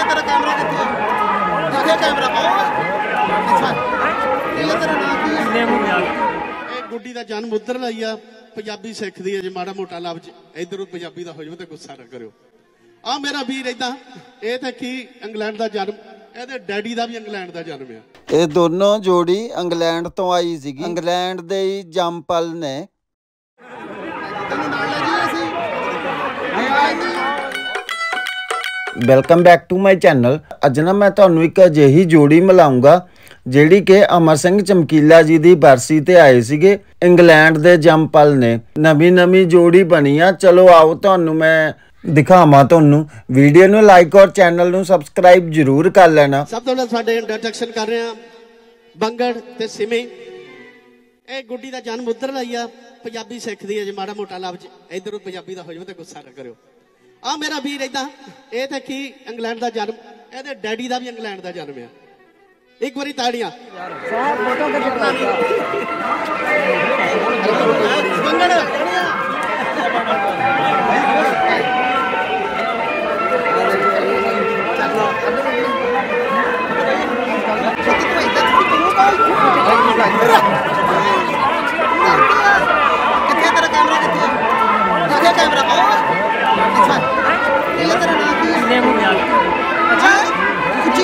तेरा कैमरा कितने दिखे कैमरा अच्छा ये तेरा नाम की है गुड्डी का जन्म उधर आई आ पंजाबी सिखदी है जे माड़ा मोटा लफ्ज इधर पंजाबी का हो जाए तो गुस्सा ना करो आ मेरा वीर इदा ये तो की इंग्लैंड का जन्म ਇਹਦੇ ਡੈਡੀ ਦਾ ਵੀ ਇੰਗਲੈਂਡ ਦਾ ਜਨਮ ਆ ਇਹ ਦੋਨੋਂ ਜੋੜੀ ਇੰਗਲੈਂਡ ਤੋਂ ਆਈ ਸੀਗੀ ਇੰਗਲੈਂਡ ਦੇ ਹੀ ਜੰਪਲ ਨੇ ਤੈਨੂੰ ਨਾਲ ਲੈ ਜੀ ਅਸੀਂ welcome back to my channel ਅੱਜ ਨਾ ਮੈਂ ਤੁਹਾਨੂੰ ਇੱਕ ਅਜਿਹੀ ਜੋੜੀ ਮਿਲਾਉਂਗਾ ਜਿਹੜੀ ਕਿ ਅਮਰ ਸਿੰਘ ਚਮਕੀਲਾ ਜੀ ਦੀ ਬਰਸੀ ਤੇ ਆਏ ਸੀਗੇ ਇੰਗਲੈਂਡ ਦੇ ਜੰਪਲ ਨੇ ਨਵੀਂ ਜੋੜੀ ਬਣੀ ਆ ਚਲੋ ਆਓ ਤੁਹਾਨੂੰ ਮੈਂ ਦਿਖਾਵਾਂ ਤੁਹਾਨੂੰ ਵੀਡੀਓ ਨੂੰ ਲਾਈਕ ਔਰ ਚੈਨਲ ਨੂੰ ਸਬਸਕ੍ਰਾਈਬ ਜ਼ਰੂਰ ਕਰ ਲੈਣਾ ਸਭ ਤੋਂ ਪਹਿਲਾਂ ਸਾਡੇ ਇੰਟਰੋਡਕਸ਼ਨ ਕਰ ਰਹੇ ਆ ਬੰਗੜ ਤੇ ਸਿਮੇ ਇਹ ਗੁੱਡੀ ਦਾ ਜਨਮ ਉਧਰ ਲਈ ਆ ਪੰਜਾਬੀ ਸਿੱਖਦੀ ਹੈ ਜੇ ਮਾੜਾ ਮੋਟਾ ਲਫ਼ਜ਼ ਇਧਰ ਪੰਜਾਬੀ ਦਾ ਹੋ ਜਾਵੇ ਤਾਂ ਗੁੱਸਾ ਨਾ ਕਰਿਓ ਆ ਮੇਰਾ ਵੀਰ ਇਦਾਂ ਇਹ ਤਾਂ ਕੀ ਇੰਗਲੈਂਡ ਦਾ ਜਨਮ ਇਹਦੇ ਡੈਡੀ ਦਾ ਵੀ ਇੰਗਲੈਂਡ ਦਾ ਜਨਮ ਆ ਇੱਕ ਵਾਰੀ ਤਾੜੀਆਂ ਬੰਗੜ कितने तेरा कैमरा कितने दिखे कैमरा अच्छा ये तेरा नाम की है अच्छा जी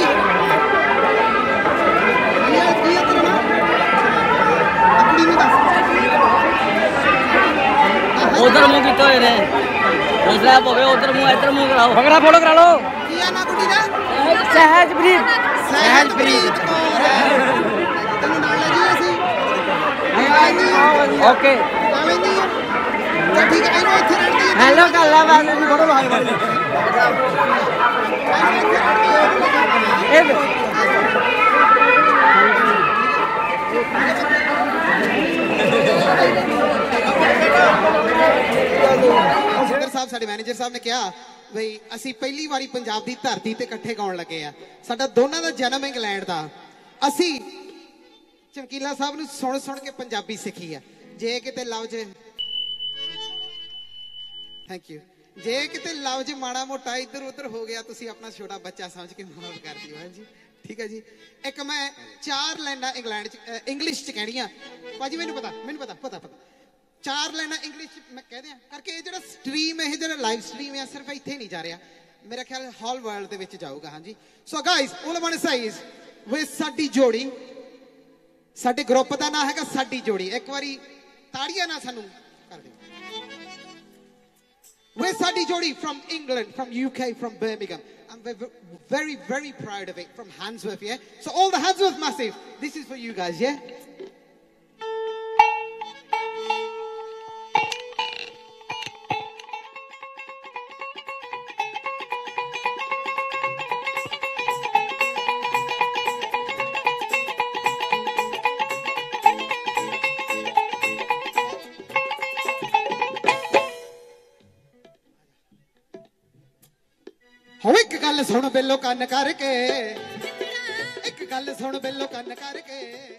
ये तेरा नाम अपनी में दस उधर मुंह कितो है रे दूसरा होवे उधर मुंह इधर मुंह कराओ भगरा फोटो करा लो किया ना गुडी दा सहजप्रीत ਤੈਨੂੰ ਨਾਲ ਲੈ ਜੀ ਅਸੀਂ ओके ਚੱਲ ਠੀਕ ਹੈ ਇਹਨੂੰ ਇੱਥੇ ਰਹਿਣ ਦੇ हेलो कर ला बस फोटो भाग ਸਿੰਦਰ ਸਾਹਿਬ ਸਾਡੇ ਮੈਨੇਜਰ ਸਾਹਿਬ ਨੇ ਕਿਹਾ ਬਈ ਅਸੀਂ ਪਹਿਲੀ ਵਾਰੀ ਪੰਜਾਬ ਦੀ ਧਰਤੀ ਤੇ ਇਕੱਠੇ ਗਾਉਣ ਲੱਗੇ ਆ ਸਾਡਾ ਦੋਨਾਂ ਦਾ ਜਨਮ ਇੰਗਲੈਂਡ ਦਾ ਅਸੀਂ ਚਮਕੀਲਾ ਸਾਹਿਬ ਨੂੰ ਸੁਣ ਕੇ ਪੰਜਾਬੀ ਸਿੱਖੀ ਆ ਜੇ ਕਿਤੇ ਲਫ਼ਜ਼ ਥੈਂਕ ਯੂ ਜੇ ਕਿਤੇ ਲਫ਼ਜ਼ ਮਾੜਾ ਮੋਟਾ ਇੱਧਰ ਉੱਧਰ ਹੋ ਗਿਆ ਤੁਸੀਂ ਆਪਣਾ ਛੋਟਾ ਬੱਚਾ ਸਮਝ ਕੇ ਮਾਫ ਕਰ ਦਿਓ ਹਾਂਜੀ ਠੀਕ ਹੈ ਜੀ ਇੱਕ ਮੈਂ 4 ਲਾਈਨਾਂ ਇੰਗਲਿਸ਼ ਚ ਕਹਿਣੀਆਂ ਭਾਜੀ ਮੈਨੂੰ ਪਤਾ 4 ਲਾਈਨਾਂ ਇੰਗਲਿਸ਼ ਮੈਂ ਕਹਿ ਦਿਆਂ ਕਰਕੇ ਇਹ ਜਿਹੜਾ ਸਟ੍ਰੀਮ ਹੈ ਇਹ ਜਿਹੜਾ ਲਾਈਵ ਸਟ੍ਰੀਮ ਹੈ ਸਿਰਫ ਇੱਥੇ ਨਹੀਂ ਜਾ ਰਿਹਾ ਮੇਰਾ ਖਿਆਲ ਹਾਲ ਵਰਲਡ ਦੇ ਵਿੱਚ ਜਾਊਗਾ ਹਾਂਜੀ so guys all I want to say is ਵੇ ਸਾਡੀ ਜੋੜੀ ਸਾਡੇ ਗਰੁੱਪ ਦਾ ਨਾਮ ਹੈਗਾ ਸਾਡੀ ਜੋੜੀ ਇੱਕ ਵਾਰੀ ਤਾੜੀਆਂ ਨਾਲ ਸਾਨੂੰ ਕਰ ਦਿਓ ਵੇ ਸਾਡੀ ਜੋੜੀ from England from UK from Birmingham I'm very very proud of it from Handsworth yeah so all the Handsworth massive this is for you guys yeah हो एक गल सुन बेलो कन्न करके एक गल सुन बेलो कन्न करके